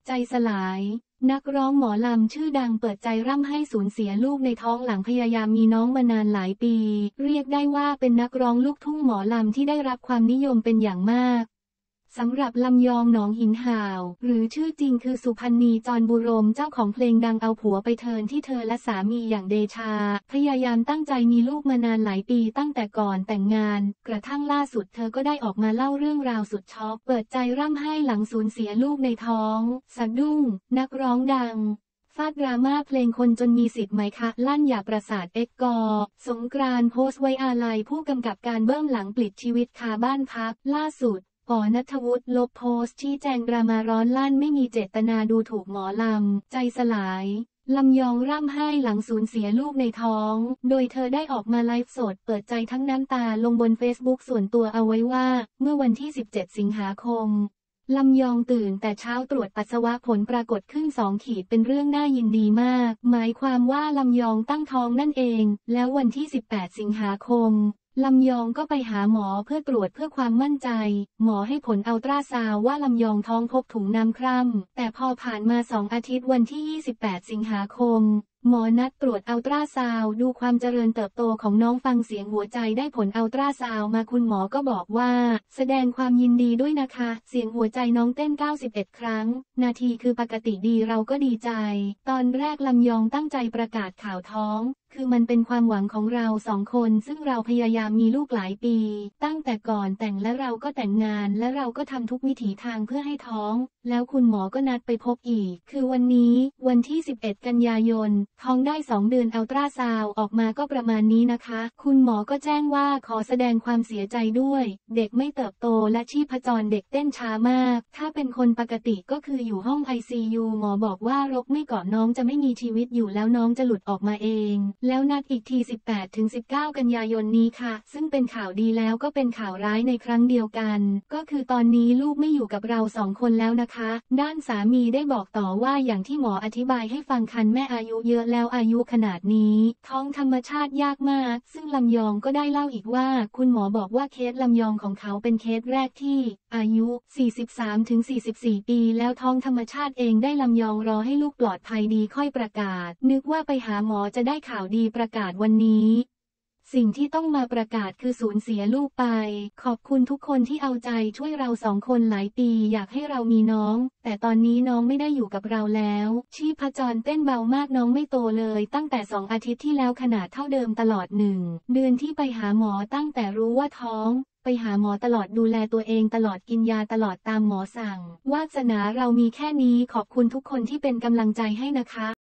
ใจสลายนักร้องหมอลำชื่อดังเปิดใจร่ำให้สูญเสียลูกในท้องหลังพยายามมีน้องมานานหลายปีเรียกได้ว่าเป็นนักร้องลูกทุ่งหมอลำที่ได้รับความนิยมเป็นอย่างมากสำหรับลำยองหนองหินห่าวหรือชื่อจริงคือสุพรรณีจรบุรมเจ้าของเพลงดังเอาผัวไปเทิร์นที่เธอและสามีอย่างเดชาพยายามตั้งใจมีลูกมานานหลายปีตั้งแต่ก่อนแต่งงานกระทั่งล่าสุดเธอก็ได้ออกมาเล่าเรื่องราวสุดช็อกเปิดใจร่ำไห้หลังสูญเสียลูกในท้องสะดุ้งนักร้องดังฟาดดราม่าเพลงคนจนมีสิทธิ์ไหมคะลั่นอย่าประสาทกสงกรานต์โพสต์ไว้อาลัยผู้กำกับการเบื้องหลังปลิดชีวิตคาบ้านพักล่าสุดณัฐวุฒิลบโพสต์ชี้แจงดราม่าร้อนลั่นไม่มีเจตนาดูถูกหมอลำใจสลายลำยองร่ำไห้หลังสูญเสียลูกในท้องโดยเธอได้ออกมาไลฟ์สดเปิดใจทั้งน้ำตาลงบนเฟซบุ๊กส่วนตัวเอาไว้ว่าเมื่อวันที่17 สิงหาคมลำยองตื่นแต่เช้าตรวจปัสสาวะผลปรากฏขึ้น2 ขีดเป็นเรื่องน่ายินดีมากหมายความว่าลำยองตั้งท้องนั่นเองแล้ววันที่18 สิงหาคมลำยองก็ไปหาหมอเพื่อตรวจเพื่อความมั่นใจหมอให้ผลอัลตราซาวด์ว่าลำยองท้องพบถุงน้ำคร่ำแต่พอผ่านมา2 อาทิตย์วันที่28 สิงหาคมหมอนัดตรวจอัลตราซาวด์ดูความเจริญเติบโตของน้องฟังเสียงหัวใจได้ผลอัลตราซาวด์มาคุณหมอก็บอกว่าแสดงความยินดีด้วยนะคะเสียงหัวใจน้องเต้น91 ครั้งนาทีคือปกติดีเราก็ดีใจตอนแรกลำยองตั้งใจประกาศข่าวท้องคือมันเป็นความหวังของเรา2 คนซึ่งเราพยายามมีลูกหลายปีตั้งแต่ก่อนแต่งและเราก็แต่งงานและเราก็ทำทุกวิถีทางเพื่อให้ท้องแล้วคุณหมอก็นัดไปพบอีกคือวันนี้วันที่11 กันยายนท้องได้2 เดือนอัลตราซาวด์ออกมาก็ประมาณนี้นะคะคุณหมอก็แจ้งว่าขอแสดงความเสียใจด้วยเด็กไม่เติบโตและชีพจรเด็กเต้นช้ามากถ้าเป็นคนปกติก็คืออยู่ห้อง ICU หมอบอกว่ารกไม่เกาะน้องจะไม่มีชีวิตอยู่แล้วน้องจะหลุดออกมาเองแล้วนัดอีกที18-19 กันยายนนี้ค่ะซึ่งเป็นข่าวดีแล้วก็เป็นข่าวร้ายในครั้งเดียวกันก็คือตอนนี้ลูกไม่อยู่กับเรา2 คนแล้วนะคะด้านสามีได้บอกต่อว่าอย่างที่หมออธิบายให้ฟังคันแม่อายุเยอะแล้วอายุขนาดนี้ท้องธรรมชาติยากมากซึ่งลำยองก็ได้เล่าอีกว่าคุณหมอบอกว่าเคสลำยองของเขาเป็นเคสแรกที่อายุ43-44 ปีแล้วท้องธรรมชาติเองได้ลำยองรอให้ลูกปลอดภัยดีค่อยประกาศนึกว่าไปหาหมอจะได้ข่าวดีประกาศวันนี้สิ่งที่ต้องมาประกาศคือสูญเสียลูกไปขอบคุณทุกคนที่เอาใจช่วยเรา2 คนหลายปีอยากให้เรามีน้องแต่ตอนนี้น้องไม่ได้อยู่กับเราแล้วชีพจรเต้นเบามากน้องไม่โตเลยตั้งแต่2 อาทิตย์ที่แล้วขนาดเท่าเดิมตลอด1 เดือนที่ไปหาหมอตั้งแต่รู้ว่าท้องไปหาหมอตลอดดูแลตัวเองตลอดกินยาตลอดตามหมอสั่งวาสนาเรามีแค่นี้ขอบคุณทุกคนที่เป็นกำลังใจให้นะคะ